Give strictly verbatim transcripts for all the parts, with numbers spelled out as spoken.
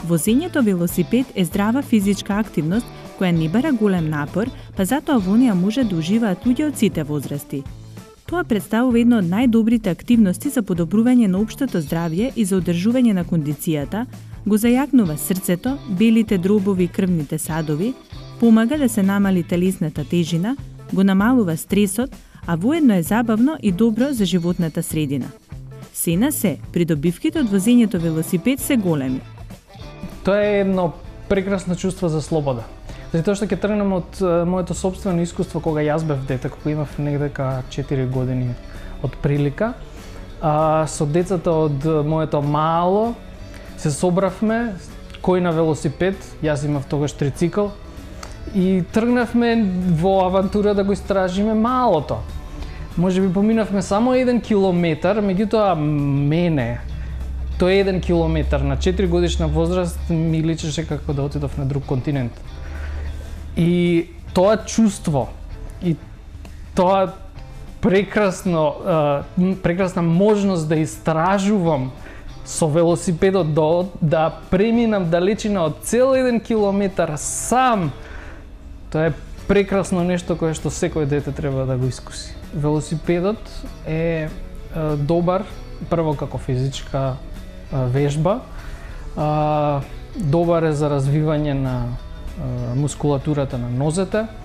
Возењето велосипед е здрава физичка активност која не бара голем напор, па затоа во неа може да уживаат луѓе од сите возрасти. Тоа представува едно од најдобрите активности за подобрување на општото здравје и за одржување на кондицијата, го зајакнува срцето, белите дробови и крвните садови, помага да се намали телесната тежина, го намалува стресот, а воедно е забавно и добро за животната средина. Се на се, придобивките од возењето велосипед се големи. Тоа е едно прекрасно чувство за слобода. Затоа што ќе тргнем од моето собствено искуство кога јас бев дете, кога имав негдека четири години од прилика. А, со децата од моето мало се собравме, кој на велосипед, јас имав тогаш трицикл, и тргнавме во авантура да го истражиме малото. Може би поминавме само еден километар, меѓутоа мене, тој еден километар на четири годишна возраст ми личеше како да отидов на друг континент. И тоа чувство, и тоа прекрасно, прекрасна можност да истражувам со велосипедот, да, да преминам далечина од цел еден километар сам, тоа е прекрасно нешто кое што секој дете треба да го искуси. Велосипедот е, е добар, прво како физичка е, вежба, е, добар е за развивање на е, мускулатурата на нозете. Е,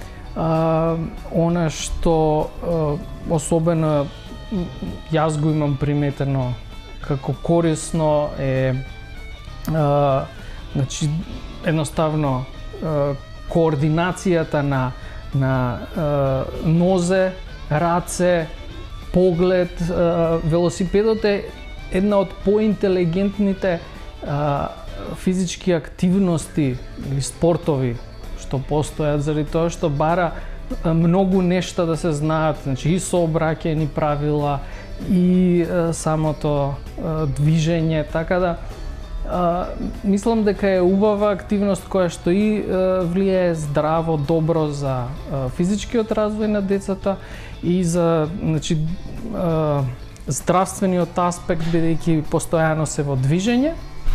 она што е, особено јас го имам приметено како корисно е, е значи едноставно е, координацијата на на е, нозе, раце, поглед. Е, велосипедот е една од поинтелигентните е, физички активности или спортови што постојат, заради тоа што бара многу нешта да се знаат, значи и сообраќајни правила и е, самото е, движење, така да Uh, мислам дека е убава активност која што и uh, влијае здраво, добро за uh, физичкиот развој на децата и за, значи, uh, здравствениот аспект, бидејќи постојано се во движење.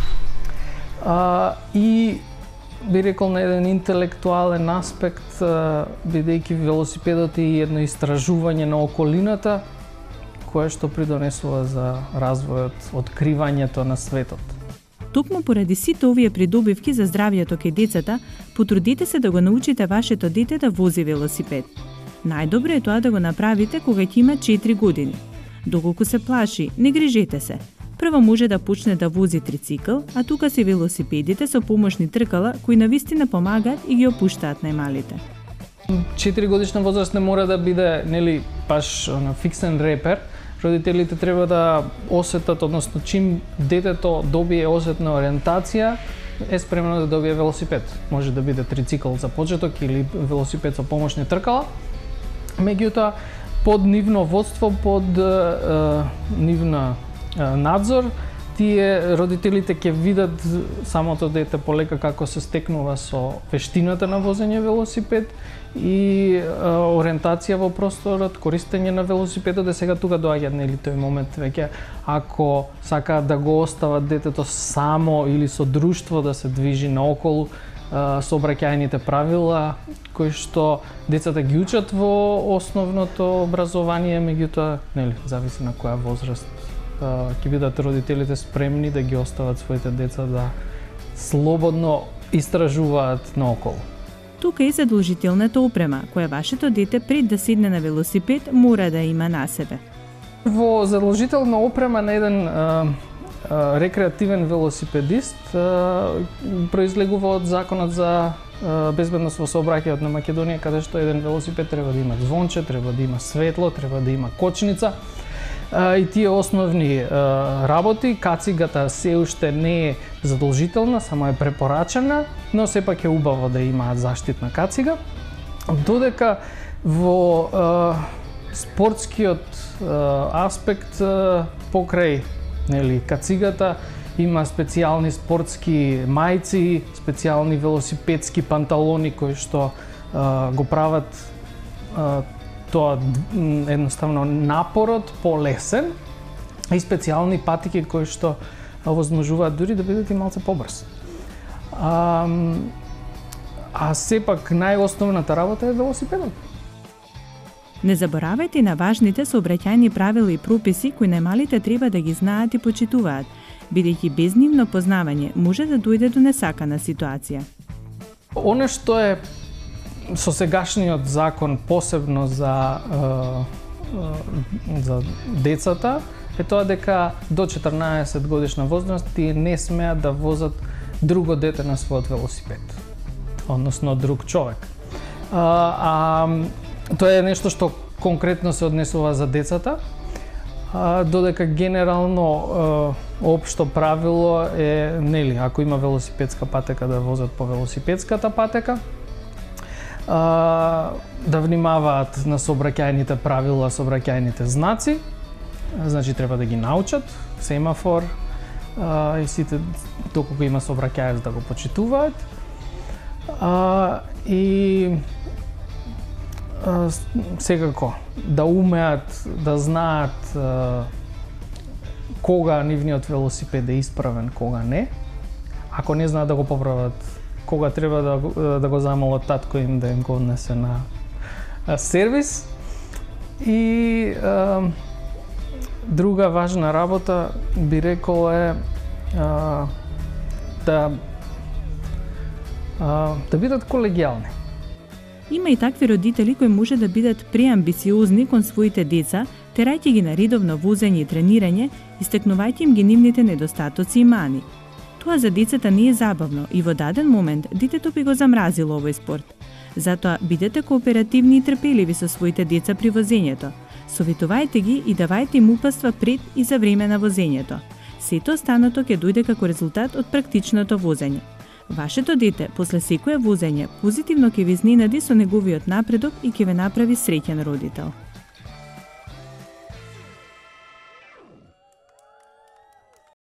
Uh, и би рекол на еден интелектуален аспект, uh, бидејќи велосипедот е едно истражување на околината кое што придонесува за развојот, откривањето на светот. Токму поради сите овие придобивки за здравјето кај децата, потрудете се да го научите вашето дете да вози велосипед. Најдобро е тоа да го направите кога ќе има четири години. Доколку се плаши, не грижете се. Прво може да почне да вози трицикл, а тука се велосипедите со помошни тркала кои навистина помагаат и ги опуштаат најмалите. четири годишна возраст не мора да биде, нели, баш на фиксен репер. Родителите треба да осетат, односно чим детето добие осетна ориентација, е спремно да добие велосипед. Може да биде трицикл за почеток или велосипед со помошни тркала. Меѓутоа, под нивно водство, под е, нивна е, надзор, тие родителите ќе видат самото дете полека како се стекнува со вештината на возење велосипед и е, ориентација во просторот, користење на велосипедот, е сега тука доаѓа, нели, тој момент веќе ако сакаат да го остават детето само или со друштво да се движи наоколу, сообраќајните правила кои што децата ги учат во основното образование, меѓутоа, нели, зависи на која возраст ќе бидат родителите спремни да ги остават своите деца да слободно истражуваат наоколу. Тука е задолжителната опрема, која вашето дете пред да седне на велосипед мора да има на себе. Во задолжителна опрема на еден а, а, рекреативен велосипедист а, произлегува од законот за а, безбедност во сообраќајот на Македонија, каде што еден велосипед треба да има звонче, треба да има светло, треба да има кочница. И тие основни е, работи. Кацигата се уште не е задолжителна, само е препорачена, но сепак е убаво да имаат заштитна кацига. Додека во е, спортскиот е, аспект е, покрај, нели, кацигата има специјални спортски мајци, специјални велосипедски панталони кои што е, го прават е, тоа едноставно напорот полесен и специјални патики кои што овозможуваат дури да бидат и малце побрз. А, а сепак најосновната работа е велосипедот. Не заборавајте на важните сообраќајни правила и прописи кои најмалите треба да ги знаат и почитуваат, бидејќи без нивно познавање може да дојде до несакана ситуација. Оно што е со сегашниот закон посебно за е, за децата е тоа дека до четрнаесет годишна возраст тие не смеат да возат друго дете на својот велосипед, односно друг човек. А, а тоа е нешто што конкретно се однесува за децата, а, додека генерално е, општо правило е, нели, ако има велосипедска патека да возат по велосипедската патека, а, да внимаваат на сообраќајните правила, сообраќајните знаци, значи треба да ги научат, семафор а, и сите доколку има сообраќајац да го почитуваат. А, и а, секако да умеат да знаат а, кога нивниот велосипед е исправен, кога не. Ако не знаат да го поправат, кога треба да, да го замолат татко им да им го однесе на а, сервис. И а, друга важна работа би рекол е а, да а, да бидат колегијални. Има и такви родители кои може да бидат преамбициозни кон своите деца, терајќи ги на редовно возење и тренирање, истакнувајќи им ги нивните недостатоци и мани. Тоа за децата не е забавно и во даден момент детето би го замразило овој спорт. Затоа бидете кооперативни и трпеливи со своите деца при возењето. Советувајте ги и давајте им упатства пред и за време на возењето. Сето останато ќе дојде како резултат од практичното возење. Вашето дете после секое возење позитивно ќе ви изненади со неговиот напредок и ќе ве направи среќен родител.